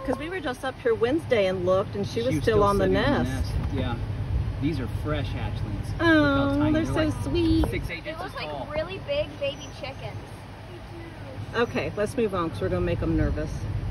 Because we were just up here Wednesday and looked, and she was still on the nest. Yeah. These are fresh hatchlings. Oh, they're so like sweet. 6 inches They look tall. like really big baby chickens. Okay, let's move on because we're going to make them nervous.